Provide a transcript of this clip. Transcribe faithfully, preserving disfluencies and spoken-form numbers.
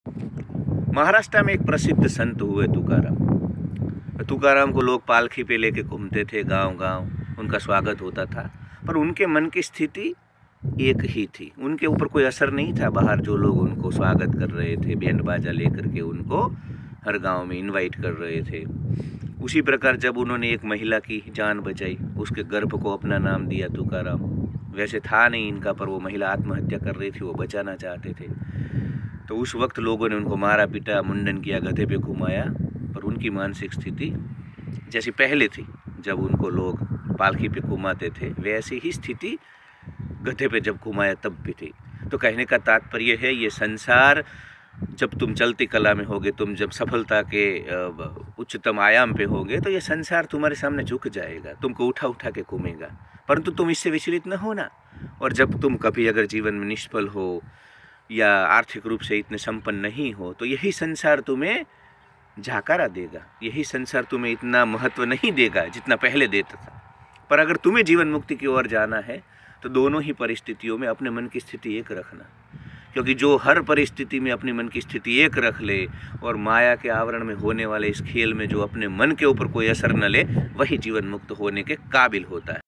महाराष्ट्र में एक प्रसिद्ध संत हुए तुकाराम। तुकाराम को लोग पालखी पे लेके घूमते थे गांव गांव, उनका स्वागत होता था, पर उनके मन की स्थिति एक ही थी। उनके ऊपर कोई असर नहीं था। बाहर जो लोग उनको स्वागत कर रहे थे, बैंड बाजा लेकर के उनको हर गांव में इनवाइट कर रहे थे। उसी प्रकार जब उन्होंने एक महिला की जान बचाई, उसके गर्भ को अपना नाम दिया तुकाराम। वैसे था नहीं इनका, पर वो महिला आत्महत्या कर रही थी, वो बचाना चाहते थे। तो उस वक्त लोगों ने उनको मारा पीटा, मुंडन किया, गधे पे घुमाया, पर उनकी मानसिक स्थिति जैसी पहले थी जब उनको लोग पालकी पे घुमाते थे, वैसी ही स्थिति गधे पे जब घुमाया तब भी थी। तो कहने का तात्पर्य है, ये संसार जब तुम चलती कला में होगे, तुम जब सफलता के उच्चतम आयाम पे होगे, तो ये संसार तुम्हारे सामने झुक जाएगा, तुमको उठा उठा के घूमेगा, परंतु तुम इससे विचलित न होना। और जब तुम कभी अगर जीवन में निष्फल हो या आर्थिक रूप से इतने संपन्न नहीं हो, तो यही संसार तुम्हें झाकारा देगा, यही संसार तुम्हें इतना महत्व नहीं देगा जितना पहले देता था। पर अगर तुम्हें जीवन मुक्ति की ओर जाना है, तो दोनों ही परिस्थितियों में अपने मन की स्थिति एक रखना, क्योंकि जो हर परिस्थिति में अपनी मन की स्थिति एक रख ले और माया के आवरण में होने वाले इस खेल में जो अपने मन के ऊपर कोई असर न ले, वही जीवन मुक्त होने के काबिल होता है।